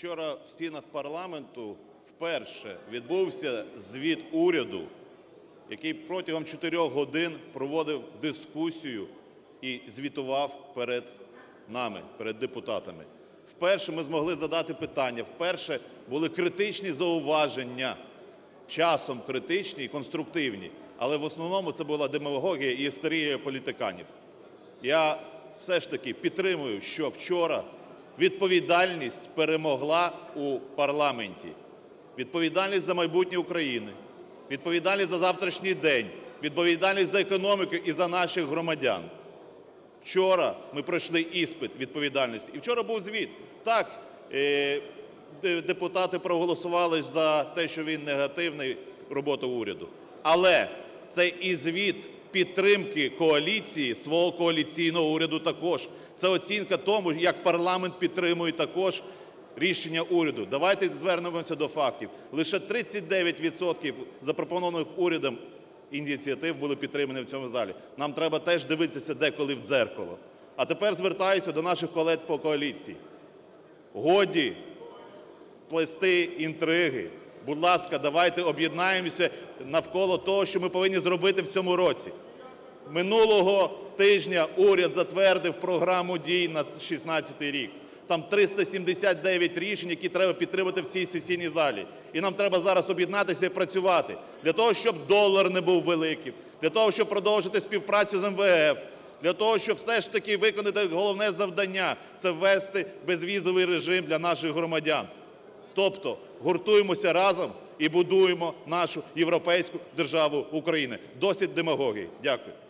Вчора в стінах парламенту вперше відбувся звіт уряду, який протягом 4 годин проводив дискусію і звітував перед нами, перед депутатами. Вперше ми змогли задати питання, вперше були критичні зауваження, часом критичні і конструктивні, але в основному це була демагогія і істерія політиканів. Я все ж таки підтримую, що вчора відповідальність перемогла у парламенті. Відповідальність за майбутнє України, відповідальність за завтрашній день, відповідальність за економіку і за наших громадян. Вчора ми пройшли іспит відповідальності. І вчора був звіт. Так, депутати проголосували за те, що він негативний, робота уряду. Але це і звіт підтримки коаліції, свого коаліційного уряду також. Це оцінка тому, як парламент підтримує також рішення уряду. Давайте звернемося до фактів. Лише 39% запропонованих урядом ініціатив були підтримані в цьому залі. Нам треба теж дивитися деколи в дзеркало. А тепер звертаюся до наших колег по коаліції. Годі плести інтриги. Будь ласка, давайте об'єднаємося навколо того, що ми повинні зробити в цьому році. Минулого тижня уряд затвердив програму дій на 2016 рік. Там 379 рішень, які треба підтримати в цій сесійній залі. І нам треба зараз об'єднатися і працювати для того, щоб долар не був великим, для того, щоб продовжити співпрацю з МВФ, для того, щоб все ж таки виконати головне завдання – це ввести безвізовий режим для наших громадян. Тобто гуртуємося разом і будуємо нашу європейську державу України. Досить демагогії. Дякую.